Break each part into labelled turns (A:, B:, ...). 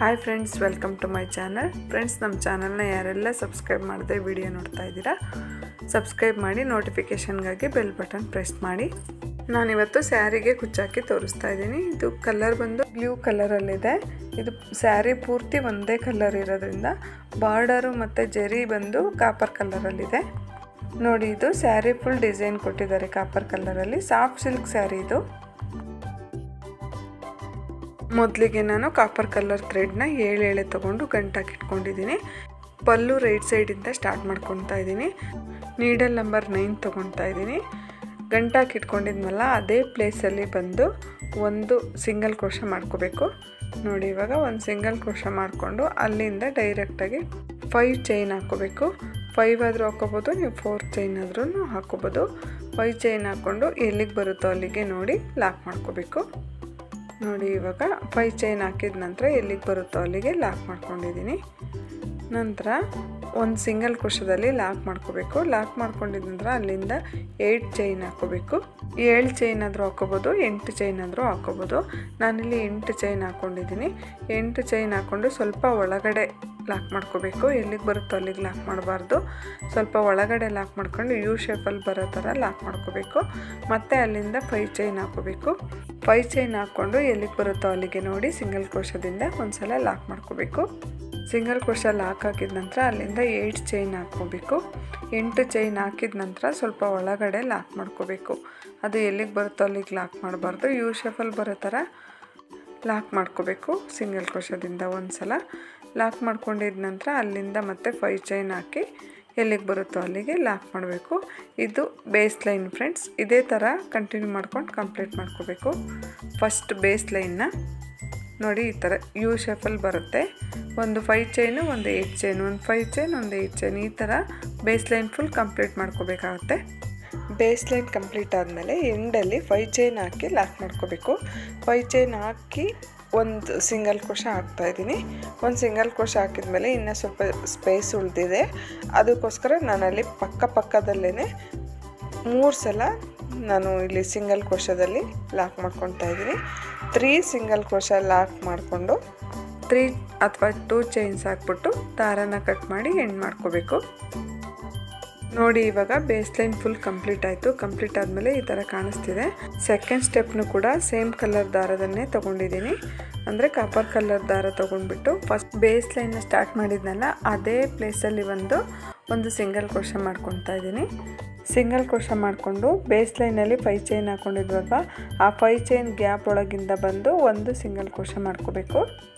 A: Hi friends, welcome to my channel. Friends, ನಮ್ಮ ಚಾನಲ್ನ ಯಾರೆಲ್ಲ ಸಬ್ಸ್ಕ್ರೈಬ್ ಮಾಡದೆ ವಿಡಿಯೋ ನೋಡ್ತಾ ಇದ್ದೀರಾ, ಸಬ್ಸ್ಕ್ರೈಬ್ ಮಾಡಿ ನೋಟಿಫಿಕೇಷನ್ಗಾಗಿ ಬೆಲ್ ಬಟನ್ ಪ್ರೆಸ್ ಮಾಡಿ. ನಾನಿವತ್ತು ಸ್ಯಾರಿಗೆ ಕುಚ್ಚಾಕಿ ತೋರಿಸ್ತಾ ಇದ್ದೀನಿ. ಇದು ಕಲರ್ ಬಂದು ಬ್ಲೂ ಕಲರಲ್ಲಿದೆ. ಇದು ಸ್ಯಾರಿ ಪೂರ್ತಿ ಒಂದೇ ಕಲರ್ ಇರೋದ್ರಿಂದ ಬಾರ್ಡರು ಮತ್ತು ಜರಿ ಬಂದು ಕಾಪರ್ ಕಲರಲ್ಲಿದೆ. ನೋಡಿ, ಇದು ಸ್ಯಾರಿ ಫುಲ್ ಡಿಸೈನ್ ಕೊಟ್ಟಿದ್ದಾರೆ ಕಾಪರ್ ಕಲರಲ್ಲಿ. ಸಾಫ್ಟ್ ಸಿಲ್ಕ್ ಸ್ಯಾರಿ ಇದು. ಮೊದಲಿಗೆ ನಾನು ಕಾಪರ್ ಕಲರ್ ಥ್ರೆಡ್ನ 7 ಎಳೆ ತೊಗೊಂಡು ಗಂಟಾಕಿಟ್ಕೊಂಡಿದ್ದೀನಿ. ಪಲ್ಲು ರೈಟ್ ಸೈಡಿಂದ ಸ್ಟಾರ್ಟ್ ಮಾಡ್ಕೊತಾ ಇದ್ದೀನಿ. ನೀಡಲ್ ನಂಬರ್ 9 ತೊಗೊತಾ ಇದ್ದೀನಿ. ಗಂಟಾಕಿಟ್ಕೊಂಡಿದ್ಮೇಲೆ ಅದೇ ಪ್ಲೇಸಲ್ಲಿ ಬಂದು ಒಂದು ಸಿಂಗಲ್ ಕ್ರೋಶೆ ಮಾಡ್ಕೋಬೇಕು. ನೋಡಿ, ಇವಾಗ ಒಂದು ಸಿಂಗಲ್ ಕ್ರೋಶೆ ಮಾಡಿಕೊಂಡು ಅಲ್ಲಿಂದ ಡೈರೆಕ್ಟಾಗಿ 5 ಚೈನ್ ಹಾಕ್ಕೋಬೇಕು. 5 ಆದರೂ ಹಾಕ್ಕೋಬೋದು, ನೀವು 4 ಚೈನ್ ಆದ್ರೂ ಹಾಕ್ಕೋಬೋದು. 5 ಚೈನ್ ಹಾಕ್ಕೊಂಡು ಎಲ್ಲಿಗೆ ಬರುತ್ತೋ ಅಲ್ಲಿಗೆ ನೋಡಿ ಲಾಕ್ ಮಾಡ್ಕೋಬೇಕು. ನೋಡಿ, ಇವಾಗ 5 ಚೈನ್ ಹಾಕಿದ ನಂತರ ಎಲ್ಲಿಗೆ ಬರುತ್ತೋ ಅಲ್ಲಿಗೆ ಲಾಕ್ ಮಾಡ್ಕೊಂಡಿದ್ದೀನಿ. ನಂತರ ಒಂದು ಸಿಂಗಲ್ ಕ್ರೋಶದಲ್ಲಿ ಲಾಕ್ ಮಾಡ್ಕೋಬೇಕು. ಲಾಕ್ ಮಾಡ್ಕೊಂಡಿದ ನಂತರ ಅಲ್ಲಿಂದ 8 ಚೈನ್ ಹಾಕ್ಕೋಬೇಕು. 7 ಚೈನ್ ಆದರೂ ಹಾಕ್ಕೋಬೋದು, 8 ಚೈನ್ ಆದರೂ ಹಾಕ್ಕೋಬೋದು. ನಾನಿಲ್ಲಿ 8 ಚೈನ್ ಹಾಕ್ಕೊಂಡಿದ್ದೀನಿ. 8 ಚೈನ್ ಹಾಕ್ಕೊಂಡು ಸ್ವಲ್ಪ ಒಳಗಡೆ ಲಾಕ್ ಮಾಡ್ಕೋಬೇಕು. ಎಲ್ಲಿಗೆ ಬರುತ್ತೋ ಅಲ್ಲಿಗೆ ಲಾಕ್ ಮಾಡಬಾರ್ದು. ಸ್ವಲ್ಪ ಒಳಗಡೆ ಲಾಕ್ ಮಾಡ್ಕೊಂಡು ಯು ಶೇಪಲ್ಲಿ ಬರೋ ಥರ ಲಾಕ್ ಮಾಡ್ಕೋಬೇಕು. ಮತ್ತು ಅಲ್ಲಿಂದ 5 ಚೈನ್ ಹಾಕ್ಕೋಬೇಕು. 5 ಚೈನ್ ಹಾಕ್ಕೊಂಡು ಎಲ್ಲಿಗೆ ಬರುತ್ತೋ ಅಲ್ಲಿಗೆ ನೋಡಿ ಸಿಂಗಲ್ ಕ್ರೋಶದಿಂದ ಒಂದು ಸಲ ಲಾಕ್ ಮಾಡ್ಕೋಬೇಕು. ಸಿಂಗಲ್ ಕ್ರೋಶ ಲಾಕ್ ಹಾಕಿದ ನಂತರ ಅಲ್ಲಿಂದ 8 ಚೈನ್ ಹಾಕ್ಕೋಬೇಕು. 8 ಚೈನ್ ಹಾಕಿದ ನಂತರ ಸ್ವಲ್ಪ ಒಳಗಡೆ ಲಾಕ್ ಮಾಡ್ಕೋಬೇಕು. ಅದು ಎಲ್ಲಿಗೆ ಬರುತ್ತೋ ಅಲ್ಲಿಗೆ ಲಾಕ್ ಮಾಡಬಾರ್ದು. ಯು ಶೇಪಲ್ಲಿ ಬರೋ ಥರ ಲಾಕ್ ಮಾಡ್ಕೋಬೇಕು. ಸಿಂಗಲ್ ಕ್ರೋಶದಿಂದ ಒಂದು ಸಲ ಲಾಕ್ ಮಾಡ್ಕೊಂಡಿದ ನಂತರ ಅಲ್ಲಿಂದ ಮತ್ತೆ 5 ಚೈನ್ ಹಾಕಿ ಎಲ್ಲಿಗೆ ಬರುತ್ತೋ ಅಲ್ಲಿಗೆ ಲಾಕ್ ಮಾಡಬೇಕು. ಇದು ಬೇಸ್ ಲೈನ್ ಫ್ರೆಂಡ್ಸ್. ಇದೇ ಥರ ಕಂಟಿನ್ಯೂ ಮಾಡ್ಕೊಂಡು ಕಂಪ್ಲೀಟ್ ಮಾಡ್ಕೋಬೇಕು. ಫಸ್ಟ್ ಬೇಸ್ ಲೈನ್ನ ನೋಡಿ, ಈ ಥರ ಯು ಶೇಪಲ್ಲಿ ಬರುತ್ತೆ. ಒಂದು 5 ಚೈನು, ಒಂದು 8 ಚೈನು, ಒಂದು 5 ಚೈನ್, ಒಂದು 8 ಚೈನ್, ಈ ಥರ ಬೇಸ್ ಲೈನ್ ಫುಲ್ ಕಂಪ್ಲೀಟ್ ಮಾಡ್ಕೋಬೇಕಾಗುತ್ತೆ. ಬೇಸ್ ಲೈನ್ ಕಂಪ್ಲೀಟ್ ಆದಮೇಲೆ ಎಂಡಲ್ಲಿ 5 ಚೈನ್ ಹಾಕಿ ಲಾಕ್ ಮಾಡ್ಕೋಬೇಕು. 5 ಚೈನ್ ಹಾಕಿ ಒಂದು ಸಿಂಗಲ್ ಕ್ರೋಶ ಹಾಕ್ತಾಯಿದ್ದೀನಿ. ಒಂದು ಸಿಂಗಲ್ ಕ್ರೋಶ ಹಾಕಿದ್ಮೇಲೆ ಇನ್ನೂ ಸ್ವಲ್ಪ ಸ್ಪೇಸ್ ಉಳಿದಿದೆ. ಅದಕ್ಕೋಸ್ಕರ ನಾನಲ್ಲಿ ಪಕ್ಕದಲ್ಲೇ 3 ಸಲ ನಾನು ಇಲ್ಲಿ ಸಿಂಗಲ್ ಕ್ರೋಶದಲ್ಲಿ ಲಾಕ್ ಮಾಡ್ಕೊತಾ ಇದ್ದೀನಿ. 3 ಸಿಂಗಲ್ ಕ್ರೋಶ ಲಾಕ್ ಮಾಡಿಕೊಂಡು 3 ಅಥವಾ 2 ಚೈನ್ಸ್ ಹಾಕ್ಬಿಟ್ಟು ದಾರನ ಕಟ್ ಮಾಡಿ ಎಂಡ್ ಮಾಡ್ಕೋಬೇಕು. ನೋಡಿ, ಇವಾಗ ಬೇಸ್ ಲೈನ್ ಫುಲ್ ಕಂಪ್ಲೀಟ್ ಆಯಿತು. ಕಂಪ್ಲೀಟ್ ಆದಮೇಲೆ ಈ ಥರ ಕಾಣಿಸ್ತಿದೆ. ಸೆಕೆಂಡ್ ಸ್ಟೆಪ್ನು ಕೂಡ ಸೇಮ್ ಕಲರ್ ದಾರದನ್ನೇ ತೊಗೊಂಡಿದ್ದೀನಿ. ಅಂದರೆ ಕಾಪರ್ ಕಲರ್ ದಾರ ತೊಗೊಂಡ್ಬಿಟ್ಟು ಫಸ್ಟ್ ಬೇಸ್ ಲೈನ್ನ ಸ್ಟಾರ್ಟ್ ಮಾಡಿದ್ನಲ್ಲ ಅದೇ ಪ್ಲೇಸಲ್ಲಿ ಒಂದು ಸಿಂಗಲ್ ಕ್ರೋಶ ಮಾಡ್ಕೊತಾ ಇದ್ದೀನಿ. ಸಿಂಗಲ್ ಕ್ರೋಶ ಮಾಡಿಕೊಂಡು ಬೇಸ್ ಲೈನಲ್ಲಿ 5 ಚೈನ್ ಹಾಕ್ಕೊಂಡಿದ್ವಲ್ವ, ಆ 5 ಚೈನ್ ಗ್ಯಾಪ್ ಒಳಗಿಂದ ಬಂದು ಒಂದು ಸಿಂಗಲ್ ಕ್ರೋಶ ಮಾಡ್ಕೋಬೇಕು.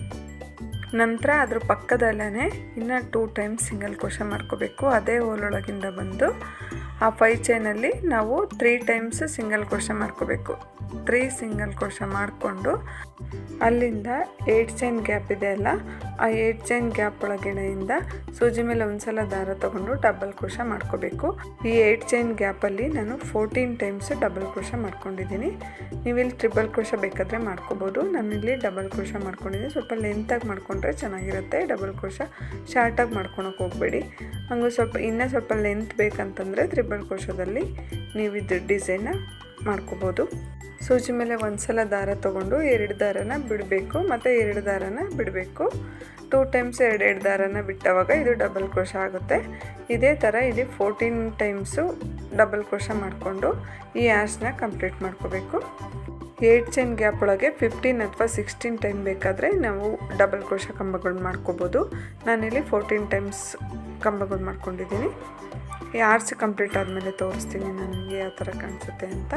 A: ನಂತರ ಅದ್ರ ಪಕ್ಕದಲ್ಲೇ ಇನ್ನು 2 ಟೈಮ್ಸ್ ಸಿಂಗಲ್ ಕ್ರೋಶ ಮಾಡ್ಕೋಬೇಕು. ಅದೇ ಹೋಲೊಳಗಿಂದ ಬಂದು ಆ 5 ಚೈನಲ್ಲಿ ನಾವು 3 ಟೈಮ್ಸ್ ಸಿಂಗಲ್ ಕ್ರೋಶ ಮಾಡ್ಕೋಬೇಕು. 3 ಸಿಂಗಲ್ ಕ್ರೋಶ ಮಾಡಿಕೊಂಡು ಅಲ್ಲಿಂದ 8 ಚೈನ್ ಗ್ಯಾಪ್ ಇದೆ ಅಲ್ಲ, ಆ 8 ಚೈನ್ ಗ್ಯಾಪ್ ಒಳಗಡೆಯಿಂದ ಸೂಜಿ ಮೇಲೆ ಒಂದು ಸಲ ದಾರ ತೊಗೊಂಡು ಡಬಲ್ ಕ್ರೋಶ ಮಾಡ್ಕೋಬೇಕು. ಈ 8 ಚೈನ್ ಗ್ಯಾಪಲ್ಲಿ ನಾನು 14 ಟೈಮ್ಸ್ ಡಬಲ್ ಕ್ರೋಶ ಮಾಡ್ಕೊಂಡಿದ್ದೀನಿ. ನೀವಿಲ್ಲಿ ಟ್ರಿಬಲ್ ಕ್ರೋಶ ಬೇಕಾದರೆ ಮಾಡ್ಕೋಬೋದು. ನಾನಿಲ್ಲಿ ಡಬಲ್ ಕ್ರೋಶ ಮಾಡ್ಕೊಂಡಿದ್ದೀನಿ. ಸ್ವಲ್ಪ ಲೆಂತಾಗಿ ಮಾಡ್ಕೊಂಡ್ರೆ ಚೆನ್ನಾಗಿರುತ್ತೆ. ಡಬಲ್ ಕ್ರೋಶ ಶಾರ್ಟಾಗಿ ಮಾಡ್ಕೊಳಕ್ಕೆ ಹೋಗಬೇಡಿ. ಹಂಗೂ ಇನ್ನೂ ಸ್ವಲ್ಪ ಲೆಂತ್ ಬೇಕಂತಂದರೆ ಟ್ರಿಬಲ್ ಕ್ರೋಶದಲ್ಲಿ ನೀವು ಇದು ಡಿಸೈನ್ನ ಮಾಡ್ಕೋಬೋದು. ಸೂಜಿ ಮೇಲೆ ಒಂದು ಸಲ ದಾರ ತೊಗೊಂಡು 2 ದಾರನ ಬಿಡಬೇಕು ಮತ್ತು 2 ದಾರನ ಬಿಡಬೇಕು. 2 ಟೈಮ್ಸ್ 2 ದಾರನ ಬಿಟ್ಟವಾಗ ಇದು ಡಬಲ್ ಕ್ರೋಶ ಆಗುತ್ತೆ. ಇದೇ ಥರ ಇಲ್ಲಿ 14 ಟೈಮ್ಸು ಡಬಲ್ ಕ್ರೋಶ ಮಾಡಿಕೊಂಡು ಈ ಆರ್ಚ್ನ ಕಂಪ್ಲೀಟ್ ಮಾಡ್ಕೋಬೇಕು. 8 ಚೈನ್ ಗ್ಯಾಪ್ ಒಳಗೆ 15 ಅಥವಾ 16 ಟೈಮ್ ಬೇಕಾದರೆ ನಾವು ಡಬಲ್ ಕ್ರೋಶ ಕಂಬಗಳು ಮಾಡ್ಕೋಬೋದು. ನಾನಿಲ್ಲಿ 14 ಟೈಮ್ಸ್ ಕಂಬಗಳು ಮಾಡ್ಕೊಂಡಿದ್ದೀನಿ. ಈ ಆರ್ಚ್ ಕಂಪ್ಲೀಟ್ ಆದಮೇಲೆ ತೋರಿಸ್ತೀನಿ ನನಗೆ ಯಾವ ಥರ ಕಾಣಿಸುತ್ತೆ ಅಂತ.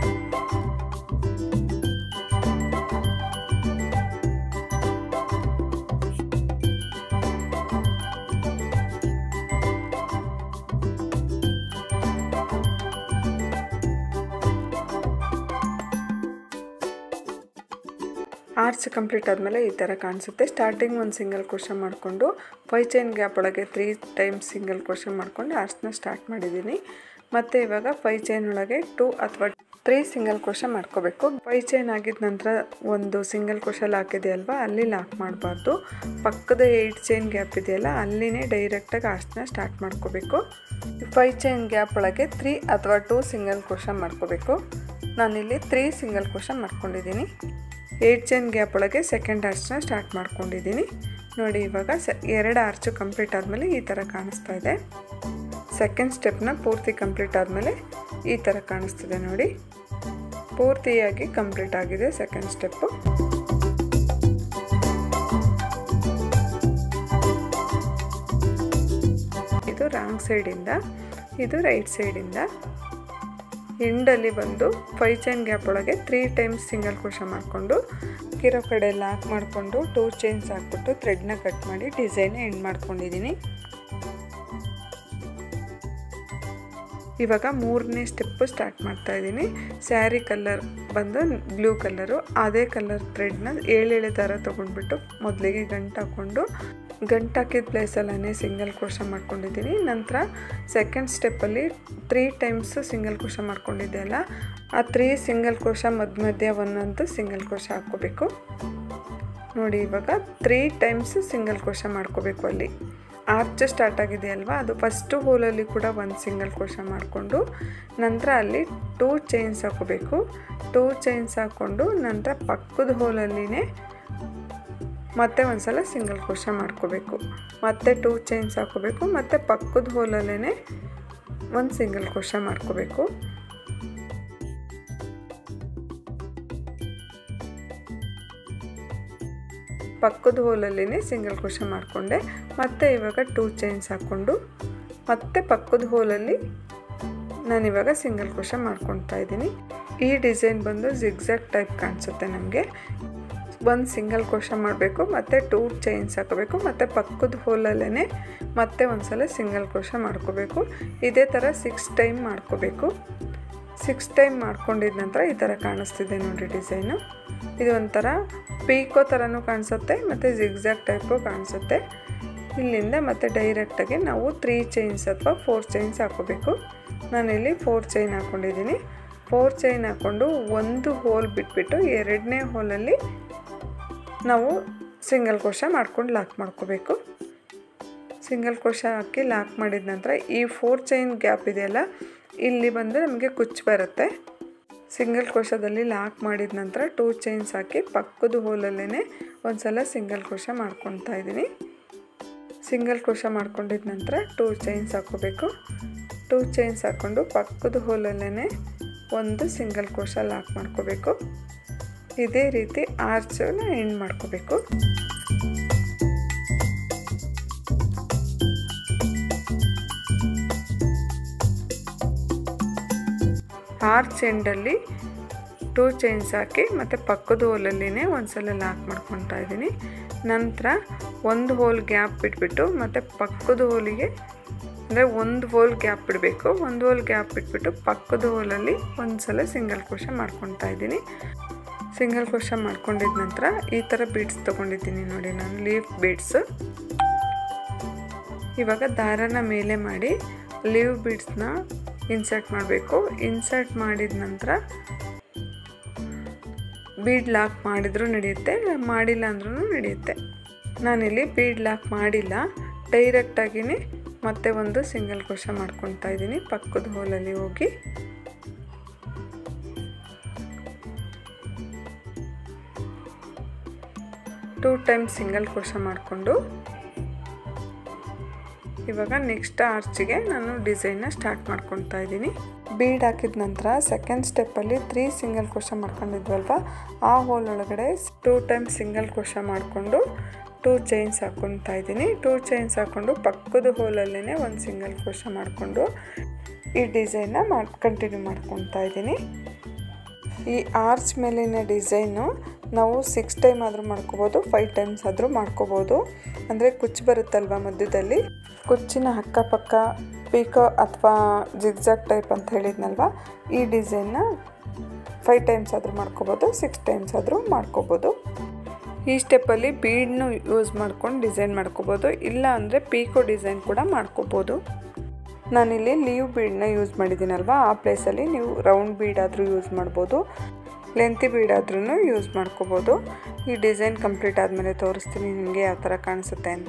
A: ಆರ್ಚ್ ಕಂಪ್ಲೀಟ್ ಆದಮೇಲೆ ಈ ಥರ ಕಾಣಿಸುತ್ತೆ. ಸ್ಟಾರ್ಟಿಂಗ್ ಒಂದು ಸಿಂಗಲ್ ಕ್ರೋಶ ಮಾಡಿಕೊಂಡು 5 ಚೈನ್ ಗ್ಯಾಪ್ ಒಳಗೆ 3 ಟೈಮ್ಸ್ ಸಿಂಗಲ್ ಕ್ರೋಶ ಮಾಡ್ಕೊಂಡು ಆರ್ಚ್ನ ಸ್ಟಾರ್ಟ್ ಮಾಡಿದ್ದೀನಿ. ಮತ್ತು ಇವಾಗ 5 ಚೈನ್ ಒಳಗೆ 2 ಅಥವಾ 3 ಸಿಂಗಲ್ ಕ್ರೋಶ ಮಾಡ್ಕೋಬೇಕು. 5 ಚೈನ್ ಆಗಿದ ನಂತರ ಒಂದು ಸಿಂಗಲ್ ಕ್ರೋಶಲ್ಲಿ ಹಾಕಿದೆ ಅಲ್ವಾ, ಅಲ್ಲಿ ಲಾಕ್ ಮಾಡಬಾರ್ದು. ಪಕ್ಕದ 8 ಚೈನ್ ಗ್ಯಾಪ್ ಇದೆಯಲ್ಲ, ಅಲ್ಲಿನೇ ಡೈರೆಕ್ಟಾಗಿ ಆರ್ಚ್ನ ಸ್ಟಾರ್ಟ್ ಮಾಡ್ಕೋಬೇಕು. 5 ಚೈನ್ ಗ್ಯಾಪ್ ಒಳಗೆ 3 ಅಥವಾ 2 ಸಿಂಗಲ್ ಕ್ರೋಶ ಮಾಡ್ಕೋಬೇಕು. ನಾನಿಲ್ಲಿ 3 ಸಿಂಗಲ್ ಕ್ರೋಶ ಮಾಡ್ಕೊಂಡಿದ್ದೀನಿ. 8 ಚೈನ್ ಗ್ಯಾಪ್ ಒಳಗೆ ಸೆಕೆಂಡ್ ಆರ್ಚ್ನ ಸ್ಟಾರ್ಟ್ ಮಾಡ್ಕೊಂಡಿದ್ದೀನಿ ನೋಡಿ. ಇವಾಗ 2 ಆರ್ಚು ಕಂಪ್ಲೀಟ್ ಆದಮೇಲೆ ಈ ಥರ ಕಾಣಿಸ್ತಾ ಇದೆ. ಸೆಕೆಂಡ್ ಸ್ಟೆಪ್ನ ಪೂರ್ತಿ ಕಂಪ್ಲೀಟ್ ಆದಮೇಲೆ ಈ ಥರ ಕಾಣಿಸ್ತಿದೆ ನೋಡಿ. ಪೂರ್ತಿಯಾಗಿ ಕಂಪ್ಲೀಟ್ ಆಗಿದೆ ಸೆಕೆಂಡ್ ಸ್ಟೆಪ್ಪು. ಇದು ರಾಂಗ್ ಸೈಡಿಂದ, ಇದು ರೈಟ್ ಸೈಡಿಂದ. ಎಂಡಲ್ಲಿ ಬಂದು 5 ಚೈನ್ ಗ್ಯಾಪ್ ಒಳಗೆ 3 ಟೈಮ್ಸ್ ಸಿಂಗಲ್ ಕ್ರೋಶೆ ಮಾಡಿಕೊಂಡು ಇರೋ ಕಡೆ ಲಾಕ್ ಮಾಡಿಕೊಂಡು 2 ಚೈನ್ಸ್ ಹಾಕ್ಬಿಟ್ಟು ಥ್ರೆಡ್ನ ಕಟ್ ಮಾಡಿ ಡಿಸೈನ್ ಎಂಡ್ ಮಾಡ್ಕೊಂಡಿದ್ದೀನಿ. ಇವಾಗ 3ನೇ ಸ್ಟೆಪ್ಪು ಸ್ಟಾರ್ಟ್ ಮಾಡ್ತಾ ಇದ್ದೀನಿ. ಸ್ಯಾರಿ ಕಲರ್ ಬಂದು ಬ್ಲೂ ಕಲರು, ಅದೇ ಕಲರ್ ಥ್ರೆಡ್ನ 7 ದಾರ ತೊಗೊಂಡ್ಬಿಟ್ಟು ಮೊದಲಿಗೆ ಗಂಟು ಹಾಕ್ಕೊಂಡು ಗಂಟು ಹಾಕಿದ ಪ್ಲೇಸಲ್ಲೇ ಸಿಂಗಲ್ ಕ್ರೋಶೆ ಮಾಡ್ಕೊಂಡಿದ್ದೀನಿ. ನಂತರ ಸೆಕೆಂಡ್ ಸ್ಟೆಪ್ಪಲ್ಲಿ 3 ಟೈಮ್ಸ್ ಸಿಂಗಲ್ ಕ್ರೋಶೆ ಮಾಡ್ಕೊಂಡಿದ್ದೆ ಅಲ್ಲ, ಆ 3 ಸಿಂಗಲ್ ಕ್ರೋಶೆ ಮಧ್ಯ ಒಂದೊಂದು ಸಿಂಗಲ್ ಕ್ರೋಶೆ ಹಾಕ್ಕೋಬೇಕು ನೋಡಿ. ಇವಾಗ 3 ಟೈಮ್ಸ್ ಸಿಂಗಲ್ ಕ್ರೋಶೆ ಮಾಡ್ಕೋಬೇಕು. ಅಲ್ಲಿ ಆರ್ಚ್ ಸ್ಟಾರ್ಟ್ ಆಗಿದೆ ಅಲ್ವಾ, ಅದು ಫಸ್ಟು ಹೋಲಲ್ಲಿ ಕೂಡ 1 ಸಿಂಗಲ್ ಕ್ರೋಶೆ ಮಾಡಿಕೊಂಡು ನಂತರ ಅಲ್ಲಿ 2 ಚೈನ್ಸ್ ಹಾಕೋಬೇಕು. 2 ಚೈನ್ಸ್ ಹಾಕ್ಕೊಂಡು ನಂತರ ಪಕ್ಕದ ಹೋಲಲ್ಲಿನೇ ಮತ್ತೆ ಒಂದು ಸಲ ಸಿಂಗಲ್ ಕ್ರೋಶೆ ಮಾಡ್ಕೋಬೇಕು. ಮತ್ತೆ 2 ಚೈನ್ಸ್ ಹಾಕೋಬೇಕು. ಮತ್ತು ಪಕ್ಕದ ಹೋಲಲ್ಲೇ 1 ಸಿಂಗಲ್ ಕ್ರೋಶೆ ಮಾಡ್ಕೋಬೇಕು. ಪಕ್ಕದ ಹೋಲಲ್ಲಿನೇ ಸಿಂಗಲ್ ಕ್ರೋಶೆ ಮಾಡಿಕೊಂಡೆ. ಮತ್ತು ಇವಾಗ 2 ಚೈನ್ಸ್ ಹಾಕ್ಕೊಂಡು ಮತ್ತೆ ಪಕ್ಕದ ಹೋಲಲ್ಲಿ ನಾನಿವಾಗ ಸಿಂಗಲ್ ಕ್ರೋಶೆ ಮಾಡ್ಕೊತಾ ಇದ್ದೀನಿ. ಈ ಡಿಸೈನ್ ಬಂದು ಜಿಗ್ಜಾಗ್ ಟೈಪ್ ಕಾಣಿಸುತ್ತೆ ನಮಗೆ. 1 ಸಿಂಗಲ್ ಕ್ರೋಶೆ ಮಾಡಬೇಕು, ಮತ್ತು 2 ಚೈನ್ಸ್ ಹಾಕೋಬೇಕು, ಮತ್ತು ಪಕ್ಕದ ಹೋಲಲ್ಲೇ ಮತ್ತೆ ಒಂದು ಸಲ ಸಿಂಗಲ್ ಕ್ರೋಶೆ ಮಾಡ್ಕೋಬೇಕು. ಇದೇ ಥರ 6 ಟೈಮ್ ಮಾಡ್ಕೋಬೇಕು. 6 ಟೈಮ್ ಮಾಡ್ಕೊಂಡಿದ ನಂತರ ಈ ಥರ ಕಾಣಿಸ್ತಿದೆ ನೋಡಿ ಡಿಸೈನು. ಇದು ಒಂಥರ ಪೀಕೋ ಥರನೂ ಕಾಣಿಸುತ್ತೆ ಮತ್ತು ಜಿಗ್ಜಾಗ್ ಟೈಪು ಕಾಣಿಸುತ್ತೆ. ಇಲ್ಲಿಂದ ಮತ್ತೆ ಡೈರೆಕ್ಟಾಗಿ ನಾವು 3 ಚೈನ್ಸ್ ಅಥವಾ 4 ಚೈನ್ಸ್ ಹಾಕೋಬೇಕು. ನಾನಿಲ್ಲಿ 4 ಚೈನ್ ಹಾಕ್ಕೊಂಡಿದ್ದೀನಿ. 4 ಚೈನ್ ಹಾಕ್ಕೊಂಡು ಒಂದು ಹೋಲ್ ಬಿಟ್ಬಿಟ್ಟು 2ನೇ ಹೋಲಲ್ಲಿ ನಾವು ಸಿಂಗಲ್ ಕ್ರೋಶೆ ಮಾಡ್ಕೊಂಡು ಲಾಕ್ ಮಾಡ್ಕೋಬೇಕು. ಸಿಂಗಲ್ ಕ್ರೋಶೆ ಹಾಕಿ ಲಾಕ್ ಮಾಡಿದ ನಂತರ ಈ 4 ಚೈನ್ ಗ್ಯಾಪ್ ಇದೆಯಲ್ಲ, ಇಲ್ಲಿ ಬಂದು ನಮಗೆ ಕುಚ್ಚು ಬರುತ್ತೆ. ಸಿಂಗಲ್ ಕ್ರೋಶದಲ್ಲಿ ಲಾಕ್ ಮಾಡಿದ ನಂತರ 2 ಚೈನ್ಸ್ ಹಾಕಿ ಪಕ್ಕದ ಹೋಲಲ್ಲೇ ಒಂದು ಸಲ ಸಿಂಗಲ್ ಕ್ರೋಶೆ ಮಾಡ್ಕೊತಾ ಇದ್ದೀನಿ. ಸಿಂಗಲ್ ಕ್ರೋಶೆ ಮಾಡ್ಕೊಂಡಿದ ನಂತರ 2 ಚೈನ್ಸ್ ಹಾಕೋಬೇಕು. 2 ಚೈನ್ಸ್ ಹಾಕ್ಕೊಂಡು ಪಕ್ಕದ ಹೋಲಲ್ಲೇ ಒಂದು ಸಿಂಗಲ್ ಕ್ರೋಶೆ ಲಾಕ್ ಮಾಡ್ಕೋಬೇಕು. ಇದೇ ರೀತಿ ಆರ್ಚನ್ನ ಎಂಡ್ ಮಾಡ್ಕೋಬೇಕು. ಆರ್ಚ್ ಎಂಡಲ್ಲಿ 2 ಚೈನ್ಸ್ ಹಾಕಿ ಮತ್ತು ಪಕ್ಕದ ಹೋಲಲ್ಲಿನೇ ಒಂದು ಸಲ ಲಾಕ್ ಮಾಡ್ಕೊತಾ ಇದ್ದೀನಿ. ನಂತರ ಒಂದು ಹೋಲ್ ಗ್ಯಾಪ್ ಬಿಟ್ಬಿಟ್ಟು ಮತ್ತು ಪಕ್ಕದ ಹೋಲಿಗೆ ಅಂದರೆ ಒಂದು ಹೋಲ್ ಗ್ಯಾಪ್ ಬಿಡಬೇಕು. ಒಂದು ಹೋಲ್ ಗ್ಯಾಪ್ ಬಿಟ್ಬಿಟ್ಟು ಪಕ್ಕದ ಹೋಲಲ್ಲಿ ಒಂದು ಸಲ ಸಿಂಗಲ್ ಕ್ರೋಶೆ ಮಾಡ್ಕೊತಾ ಇದ್ದೀನಿ. ಸಿಂಗಲ್ ಕ್ರೋಶೆ ಮಾಡ್ಕೊಂಡಿದ ನಂತರ ಈ ಥರ ಬೀಡ್ಸ್ ತೊಗೊಂಡಿದ್ದೀನಿ ನೋಡಿ ನಾನು, ಲೀಫ್ ಬೀಡ್ಸು. ಇವಾಗ ದಾರನ ಮೇಲೆ ಮಾಡಿ ಲೀವ್ ಬೀಡ್ಸ್ನ ಇನ್ಸರ್ಟ್ ಮಾಡಬೇಕು. ಇನ್ಸರ್ಟ್ ಮಾಡಿದ ನಂತರ ಬೀಡ್ ಲಾಕ್ ಮಾಡಿದರೂ ನಡೆಯುತ್ತೆ, ಮಾಡಿಲ್ಲ ಅಂದ್ರೂ ನಡೆಯುತ್ತೆ. ನಾನಿಲ್ಲಿ ಬೀಡ್ ಲಾಕ್ ಮಾಡಿಲ್ಲ, ಡೈರೆಕ್ಟಾಗಿಯೇ ಮತ್ತೆ ಒಂದು ಸಿಂಗಲ್ ಕ್ರೋಶೆ ಮಾಡ್ಕೊತಾ ಇದ್ದೀನಿ ಪಕ್ಕದ ಹೋಲಲ್ಲಿ ಹೋಗಿ. ಟೂ ಟೈಮ್ಸ್ ಸಿಂಗಲ್ ಕ್ರೋಶೆ ಮಾಡಿಕೊಂಡು ಇವಾಗ ನೆಕ್ಸ್ಟ್ ಆರ್ಚಿಗೆ ನಾನು ಡಿಸೈನ್ನ ಸ್ಟಾರ್ಟ್ ಮಾಡ್ಕೊತಾ ಇದ್ದೀನಿ. ಬೀಡ್ ಹಾಕಿದ ನಂತರ ಸೆಕೆಂಡ್ ಸ್ಟೆಪ್ಪಲ್ಲಿ 3 ಸಿಂಗಲ್ ಕ್ರೋಶೆ ಮಾಡ್ಕೊಂಡಿದ್ವಲ್ವ, ಆ ಹೋಲ್ ಒಳಗಡೆ 2 ಟೈಮ್ಸ್ ಸಿಂಗಲ್ ಕ್ರೋಶೆ ಮಾಡಿಕೊಂಡು 2 ಚೈನ್ಸ್ ಹಾಕ್ಕೊತಾ ಇದ್ದೀನಿ. 2 ಚೈನ್ಸ್ ಹಾಕ್ಕೊಂಡು ಪಕ್ಕದ ಹೋಲಲ್ಲೇ ಒಂದು ಸಿಂಗಲ್ ಕ್ರೋಶೆ ಮಾಡಿಕೊಂಡು ಈ ಡಿಸೈನ್ನ ಕಂಟಿನ್ಯೂ ಮಾಡ್ಕೊತಾ ಇದ್ದೀನಿ. ಈ ಆರ್ಚ್ ಮೇಲಿನ ಡಿಸೈನು ನಾವು 6 ಟೈಮ್ ಆದರೂ ಮಾಡ್ಕೋಬೋದು, 5 ಟೈಮ್ಸ್ ಆದರೂ ಮಾಡ್ಕೋಬೋದು. ಅಂದರೆ ಕುಚ್ಚು ಬರುತ್ತಲ್ವ ಮಧ್ಯದಲ್ಲಿ, ಕುಚ್ಚಿನ ಅಕ್ಕಪಕ್ಕ ಪೀಕೋ ಅಥವಾ ಜಿಗ್ಜಾಗ್ ಟೈಪ್ ಅಂತ ಹೇಳಿದ್ನಲ್ವ, ಈ ಡಿಸೈನ್ನ 5 ಟೈಮ್ಸ್ ಆದರೂ ಮಾಡ್ಕೋಬೋದು, 6 ಟೈಮ್ಸ್ ಆದರೂ ಮಾಡ್ಕೋಬೋದು. ಈ ಸ್ಟೆಪ್ಪಲ್ಲಿ ಬೀಡ್ನು ಯೂಸ್ ಮಾಡ್ಕೊಂಡು ಡಿಸೈನ್ ಮಾಡ್ಕೋಬೋದು, ಇಲ್ಲ ಅಂದರೆ ಪೀಕೋ ಡಿಸೈನ್ ಕೂಡ ಮಾಡ್ಕೋಬೋದು. ನಾನಿಲ್ಲಿ ಲೀವ್ ಬೀಡನ್ನ ಯೂಸ್ ಮಾಡಿದ್ದೀನಲ್ವ, ಆ ಪ್ಲೇಸಲ್ಲಿ ನೀವು ರೌಂಡ್ ಬೀಡ್ ಆದರೂ ಯೂಸ್ ಮಾಡ್ಬೋದು, ಲೆಂತಿ ಬೀಡ್ ಆದ್ರೂ ಯೂಸ್ ಮಾಡ್ಕೋಬೋದು. ಈ ಡಿಸೈನ್ ಕಂಪ್ಲೀಟ್ ಆದಮೇಲೆ ತೋರಿಸ್ತೀನಿ ನಿಮಗೆ ಯಾವ ಥರ ಕಾಣಿಸುತ್ತೆ ಅಂತ.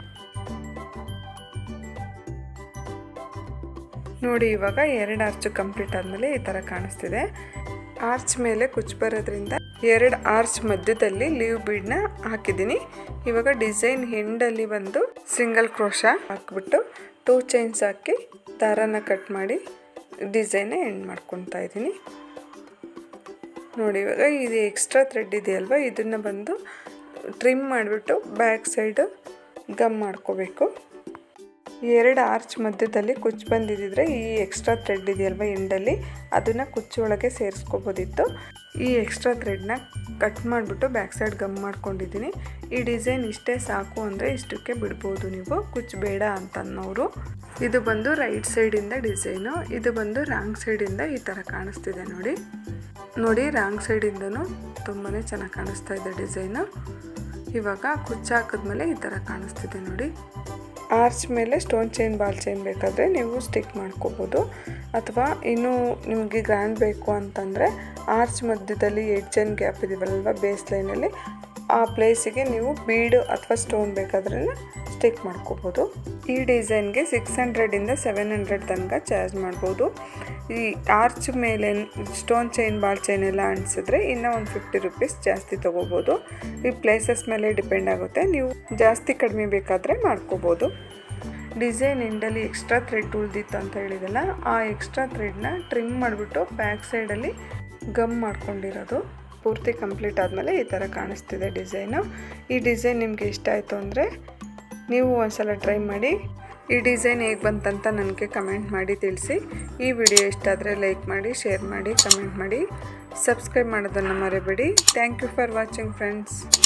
A: ನೋಡಿ ಇವಾಗ 2 ಆರ್ಚು ಕಂಪ್ಲೀಟ್ ಆದಮೇಲೆ ಈ ಥರ ಕಾಣಿಸ್ತಿದೆ. ಆರ್ಚ್ ಮೇಲೆ ಕುಚ್ಚು ಬರೋದ್ರಿಂದ 2 ಆರ್ಚ್ ಮಧ್ಯದಲ್ಲಿ ಲೀವ್ ಬೀಡ್ನ ಹಾಕಿದ್ದೀನಿ. ಇವಾಗ ಡಿಸೈನ್ ಎಂಡಲ್ಲಿ ಬಂದು ಸಿಂಗಲ್ ಕ್ರೋಶಾ ಹಾಕ್ಬಿಟ್ಟು 2 ಚೈನ್ಸ್ ಹಾಕಿ ದಾರನ ಕಟ್ ಮಾಡಿ ಡಿಸೈನ್ನ ಎಂಡ್ ಮಾಡ್ಕೊತಾ ಇದ್ದೀನಿ. ನೋಡಿ, ಇವಾಗ ಇದು ಎಕ್ಸ್ಟ್ರಾ ಥ್ರೆಡ್ ಇದೆಯಲ್ವ, ಇದನ್ನು ಬಂದು ಟ್ರಿಮ್ ಮಾಡಿಬಿಟ್ಟು ಬ್ಯಾಕ್ ಸೈಡು ಗಮ್ ಮಾಡ್ಕೋಬೇಕು. 2 ಆರ್ಚ್ ಮಧ್ಯದಲ್ಲಿ ಕುಚ್ಚು ಬಂದಿದ್ದರೆ ಈ ಎಕ್ಸ್ಟ್ರಾ ಥ್ರೆಡ್ ಇದೆಯಲ್ವ ಎಂಡಲ್ಲಿ, ಅದನ್ನು ಕುಚ್ಚೊಳಗೆ ಸೇರಿಸ್ಕೋಬೋದಿತ್ತು. ಈ ಎಕ್ಸ್ಟ್ರಾ ಥ್ರೆಡ್ನ ಕಟ್ ಮಾಡಿಬಿಟ್ಟು ಬ್ಯಾಕ್ ಸೈಡ್ ಗಮ್ ಮಾಡ್ಕೊಂಡಿದ್ದೀನಿ. ಈ ಡಿಸೈನ್ ಇಷ್ಟೇ ಸಾಕು ಅಂದರೆ ಇಷ್ಟಕ್ಕೆ ಬಿಡ್ಬೋದು ನೀವು, ಕುಚ್ಚು ಬೇಡ ಅಂತ ಅನ್ನೋರು. ಇದು ಬಂದು ರೈಟ್ ಸೈಡಿಂದ ಡಿಸೈನು, ಇದು ಬಂದು ರಾಂಗ್ ಸೈಡಿಂದ ಈ ಥರ ಕಾಣಿಸ್ತಿದೆ ನೋಡಿ ರಾಂಗ್ ಸೈಡಿಂದನೂ ತುಂಬಾ ಚೆನ್ನಾಗಿ ಕಾಣಿಸ್ತಾ ಇದೆ ಡಿಸೈನು. ಇವಾಗ ಕುಚ್ಚು ಹಾಕಿದ್ಮೇಲೆ ಈ ಥರ ಕಾಣಿಸ್ತಿದೆ ನೋಡಿ. ಆರ್ಚ್ ಮೇಲೆ ಸ್ಟೋನ್ ಚೈನ್ ಬಾಲ್ ಚೈನ್ ಬೇಕಾದರೆ ನೀವು ಸ್ಟಿಕ್ ಮಾಡ್ಕೋಬೋದು, ಅಥವಾ ಇನ್ನೂ ನಿಮಗೆ ಗ್ರ್ಯಾಂಡ್ ಬೇಕು ಅಂತಂದರೆ ಆರ್ಚ್ ಮಧ್ಯದಲ್ಲಿ 8 ಚೈನ್ ಗ್ಯಾಪ್ ಇದೆಯಲ್ವ ಬೇಸ್ ಲೈನಲ್ಲಿ, ಆ ಪ್ಲೇಸಿಗೆ ನೀವು ಬೀಡು ಅಥವಾ ಸ್ಟೋನ್ ಬೇಕಾದ್ರೆ ಸ್ಟಿಕ್ ಮಾಡ್ಕೋಬೋದು. ಈ ಡಿಸೈನ್ಗೆ 600ಇಂದ 700 ತನಕ ಚಾರ್ಜ್ ಮಾಡ್ಬೋದು. ಈ ಆರ್ಚ್ ಮೇಲೆ ಸ್ಟೋನ್ ಚೈನ್ ಬಾಲ್ ಚೈನ್ ಎಲ್ಲ ಅಂಟಿಸಿದ್ರೆ ಇನ್ನೂ ಒಂದು 50 ರೂಪೀಸ್ ಜಾಸ್ತಿ ತೊಗೋಬೋದು. ಈ ಪ್ಲೇಸಸ್ ಮೇಲೆ ಡಿಪೆಂಡ್ ಆಗುತ್ತೆ, ನೀವು ಜಾಸ್ತಿ ಕಡಿಮೆ ಬೇಕಾದರೆ ಮಾಡ್ಕೋಬೋದು. ಡಿಸೈನ್ ಎಂಡಲ್ಲಿ ಎಕ್ಸ್ಟ್ರಾ ಥ್ರೆಡ್ ಉಳಿದಿತ್ತು ಅಂತ ಹೇಳಿದಲ್ಲ, ಆ ಎಕ್ಸ್ಟ್ರಾ ಥ್ರೆಡ್ನ ಟ್ರಿಮ್ ಮಾಡಿಬಿಟ್ಟು ಬ್ಯಾಕ್ ಸೈಡಲ್ಲಿ ಗಮ್ ಮಾಡ್ಕೊಂಡಿರೋದು. ಪೂರ್ತಿ ಕಂಪ್ಲೀಟ್ ಆದಮೇಲೆ ಈ ಥರ ಕಾಣಿಸ್ತಿದೆ ಡಿಸೈನು. ಈ ಡಿಸೈನ್ ನಿಮಗೆ ಇಷ್ಟ ಆಯಿತು ಅಂದರೆ ನೀವು ಒಂದ್ಸಲ ಟ್ರೈ ಮಾಡಿ. ಈ ಡಿಸೈನ್ ಹೇಗೆ ಬಂತಂತ ನನಗೆ ಕಮೆಂಟ್ ಮಾಡಿ ತಿಳಿಸಿ. ಈ ವಿಡಿಯೋ ಇಷ್ಟ ಆದರೆ ಲೈಕ್ ಮಾಡಿ, ಶೇರ್ ಮಾಡಿ, ಕಮೆಂಟ್ ಮಾಡಿ, ಸಬ್ಸ್ಕ್ರೈಬ್ ಮಾಡೋದನ್ನು ಮರಿಬೇಡಿ. Thank you for watching friends.